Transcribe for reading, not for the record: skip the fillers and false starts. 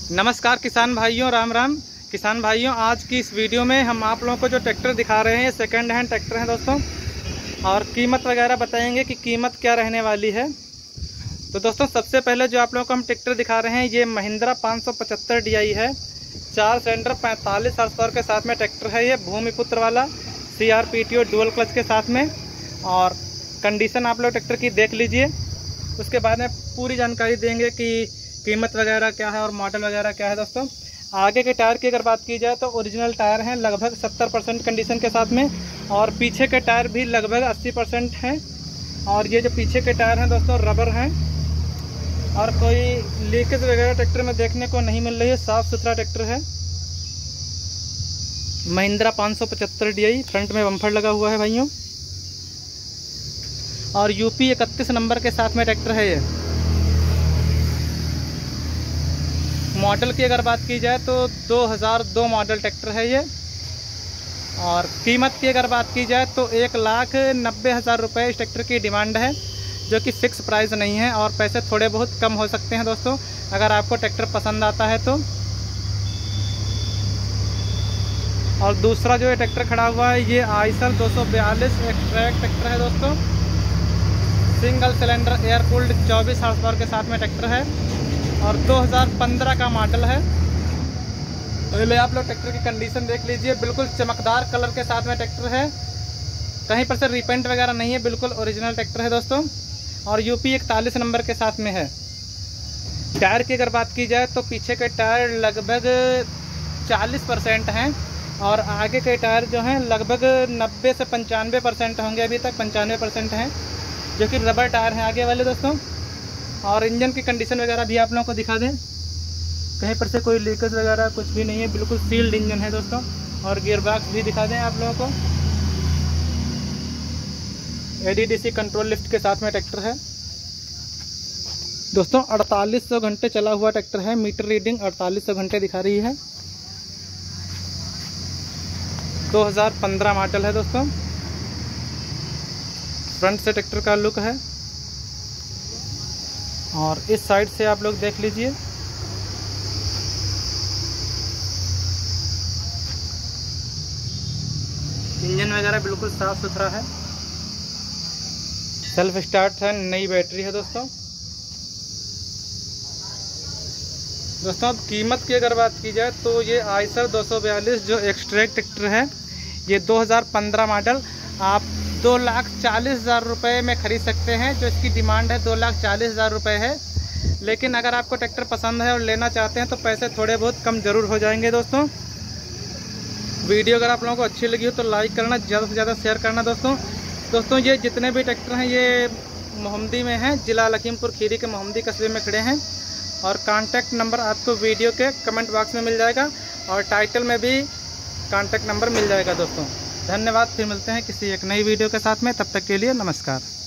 नमस्कार किसान भाइयों, राम राम। किसान भाइयों, आज की इस वीडियो में हम आप लोगों को जो ट्रैक्टर दिखा रहे हैं सेकंड हैंड ट्रैक्टर हैं दोस्तों, और कीमत वगैरह बताएंगे कि कीमत क्या रहने वाली है। तो दोस्तों सबसे पहले जो आप लोगों को हम ट्रैक्टर दिखा रहे हैं ये महिंद्रा 575 DI है। 4 सिलेंडर 45 हॉर्सपावर के साथ में ट्रैक्टर है। ये भूमिपुत्र वाला CRPTO डुअल क्लच के साथ में। और कंडीशन आप लोग ट्रैक्टर की देख लीजिए, उसके बाद में पूरी जानकारी देंगे कि कीमत वगैरह क्या है और मॉडल वगैरह क्या है। दोस्तों आगे के टायर की अगर बात की जाए तो ओरिजिनल टायर हैं लगभग 70% कंडीशन के साथ में, और पीछे के टायर भी लगभग 80% हैं। और ये जो पीछे के टायर हैं दोस्तों रबर हैं, और कोई लीकेज वगैरह ट्रैक्टर में देखने को नहीं मिल रही है। साफ़ सुथरा ट्रैक्टर है। महिंद्रा 575 DI, फ्रंट में बम्फर लगा हुआ है भाइयों, और UP 31 नंबर के साथ में ट्रैक्टर है। ये मॉडल की अगर बात की जाए तो 2002 मॉडल ट्रैक्टर है ये। और कीमत की अगर बात की जाए तो 1,90,000 रुपये इस ट्रैक्टर की डिमांड है, जो कि फिक्स प्राइस नहीं है, और पैसे थोड़े बहुत कम हो सकते हैं दोस्तों अगर आपको ट्रैक्टर पसंद आता है तो। और दूसरा जो ये ट्रैक्टर खड़ा हुआ है ये आइसर 242 एक्सट्रैक्ट ट्रैक्टर है दोस्तों। Single cylinder air cooled 24 horsepower के साथ में ट्रैक्टर है, और 2015 का मॉडल है। पहले आप लोग ट्रैक्टर की कंडीशन देख लीजिए, बिल्कुल चमकदार कलर के साथ में ट्रैक्टर है। कहीं पर से रिपेंट वगैरह नहीं है, बिल्कुल ओरिजिनल ट्रैक्टर है दोस्तों। और UP 41 नंबर के साथ में है। टायर की अगर बात की जाए तो पीछे के टायर लगभग 40% हैं, और आगे के टायर जो हैं लगभग 90 से 95% होंगे। अभी तक 95% हैं, जो कि रबर टायर हैं आगे वाले दोस्तों। और इंजन की कंडीशन वगैरह भी आप लोगों को दिखा दें, कहीं पर से कोई लीकेज वगैरह कुछ भी नहीं है, बिल्कुल सील्ड इंजन है दोस्तों। और गियर बॉक्स भी दिखा दें आप लोगों को। ADDC कंट्रोल लिफ्ट के साथ में ट्रैक्टर है दोस्तों। 4800 घंटे चला हुआ ट्रैक्टर है। मीटर रीडिंग 4800 घंटे दिखा रही है। 2015 मॉडल है दोस्तों। फ्रंट से ट्रैक्टर का लुक है, और इस साइड से आप लोग देख लीजिए। इंजन वगैरह बिल्कुल साफ सुथरा है। सेल्फ स्टार्ट है, नई बैटरी है दोस्तों। अब कीमत की अगर बात की जाए तो ये आइसर 242 जो एक्सट्रैक्ट ट्रैक्टर है, ये 2015 मॉडल आप 2,40,000 रुपये में खरीद सकते हैं। जो इसकी डिमांड है 2,40,000 रुपये है। लेकिन अगर आपको ट्रैक्टर पसंद है और लेना चाहते हैं तो पैसे थोड़े बहुत कम ज़रूर हो जाएंगे दोस्तों। वीडियो अगर आप लोगों को अच्छी लगी हो तो लाइक करना, ज़्यादा से ज़्यादा शेयर करना दोस्तों। ये जितने भी ट्रैक्टर हैं ये मोहम्मदी में हैं, जिला लखीमपुर खीरी के मोहम्मदी कस्बे में खड़े हैं। और कॉन्टैक्ट नंबर आपको वीडियो के कमेंट बॉक्स में मिल जाएगा, और टाइटल में भी कॉन्टैक्ट नंबर मिल जाएगा दोस्तों। धन्यवाद। फिर मिलते हैं किसी एक नई वीडियो के साथ में, तब तक के लिए नमस्कार।